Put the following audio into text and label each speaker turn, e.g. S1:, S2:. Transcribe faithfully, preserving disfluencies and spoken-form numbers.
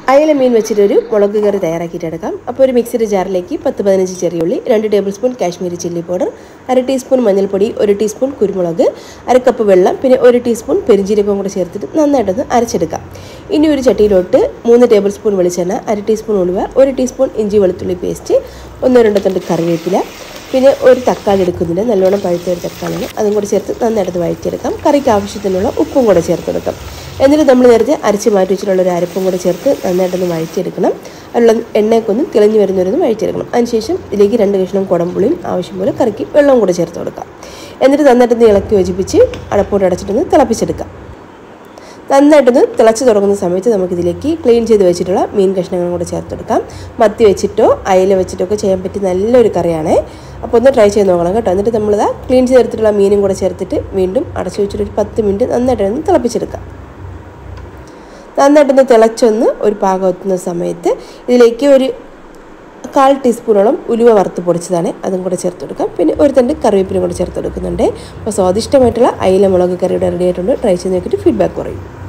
S1: അയല മീൻ വെച്ചിട്ടൊരു മുളക് കറി തയ്യാറാക്കിയിട്ടെടുക്കാം. അപ്പോൾ ഒരു മിക്സിയുടെ ജാറിലേക്ക് പത്ത് പതിനഞ്ച് ചെറിയുള്ളി, രണ്ട് table spoon Kashmiri chilli powder, അര ടീസ്പൂൺ മഞ്ഞൾപ്പൊടി, ഒരു ടീസ്പൂൺ കുരുമുളക്, അര കപ്പ് വെള്ളം, പിന്നെ ഒരു ടീസ്പൂൺ പെരിഞ്ജീരകം കൂടെ ചേർത്തിട്ട് നന്നായിട്ടൊന്ന് അരച്ചെടുക്കാം. ഇനി ഒരു ചട്ടിയിലോട്ട് മൂന്ന് ടേബിൾ സ്പൂൺ വെളിച്ചെണ്ണ, അര ടീസ്പൂൺ ഉലുവ, ഒരു ടീസ്പൂൺ ഇഞ്ചി വെളുത്തുള്ളി പേസ്റ്റ്, ഒന്നോ രണ്ടോ തണ്ട് കറിവേപ്പില, പിന്നെ ഒരു തക്കാളി എടുക്കുന്നുണ്ട്, നല്ലോണം പഴുത്ത ഒരു തക്കാളിയാണ്, അതും കൂടെ ചേർത്ത് നന്നായിട്ട് വഴറ്റിയെടുക്കാം. കറിക്ക് ആവശ്യത്തിനുള്ള ഉപ്പും കൂടെ ചേർത്തെടുക്കാം. എന്നിട്ട് നമ്മൾ നേരത്തെ അരച്ച് മാറ്റി വെച്ചിട്ടുള്ള ഒരു അരപ്പും കൂടെ ചേർത്ത് നന്നായിട്ടൊന്ന് വഴറ്റിയെടുക്കണം. അതിലുള്ള എണ്ണയൊക്കൊന്നും തിളഞ്ഞു വരുന്നവരൊന്നും വഴറ്റിയെടുക്കണം. അതിനുശേഷം ഇതിലേക്ക് രണ്ട് കഷ്ണം കുടംപുളിയും ആവശ്യം പോലെ കറിക്ക് വെള്ളവും കൂടെ ചേർത്ത് കൊടുക്കാം. എന്നിട്ട് നന്നായിട്ടൊന്ന് ഇളക്കി യോജിപ്പിച്ച് അടപ്പോട്ട് അടച്ചിട്ടൊന്ന് തിളപ്പിച്ചെടുക്കാം. നന്നായിട്ടൊന്ന് തിളച്ച് തുടങ്ങുന്ന സമയത്ത് നമുക്കിതിലേക്ക് ക്ലീൻ ചെയ്ത് വെച്ചിട്ടുള്ള മീൻ കഷ്ണങ്ങളും കൂടെ ചേർത്തെടുക്കാം. മത്തി വെച്ചിട്ടോ അയല വെച്ചിട്ടോ ഒക്കെ ചെയ്യാൻ പറ്റിയ നല്ലൊരു കറിയാണ്. അപ്പോൾ ഒന്ന് ട്രൈ ചെയ്ത് നോക്കണം കേട്ടോ. എന്നിട്ട് നമ്മളിതാ ക്ലീൻ ചെയ്തെടുത്തിട്ടുള്ള മീനും കൂടെ ചേർത്തിട്ട് വീണ്ടും അടച്ചു വെച്ചിട്ട് ഒരു പത്ത് മിനിറ്റ് നന്നായിട്ടൊന്ന് തിളപ്പിച്ചെടുക്കാം. നന്നായിട്ടൊന്ന് തിളച്ചൊന്ന് ഒരു പാകം എത്തുന്ന സമയത്ത് ഇതിലേക്ക് ഒരു കാൽ ടീസ്പൂണോളം ഉലുവ വറുത്ത് പൊടിച്ചതാണ്, അതും കൂടെ ചേർത്ത് കൊടുക്കാം. പിന്നെ ഒരു തണ്ട് കറിവേപ്പിലും കൂടെ ചേർത്ത് കൊടുക്കുന്നുണ്ട്. അപ്പോൾ സ്വാദിഷ്ടമായിട്ടുള്ള അയില മുളക് കറിയുടെ റെഡി ആയിട്ടുണ്ട്. ട്രൈ ചെയ്ത് നോക്കിയിട്ട് ഫീഡ്ബാക്ക് പറയും.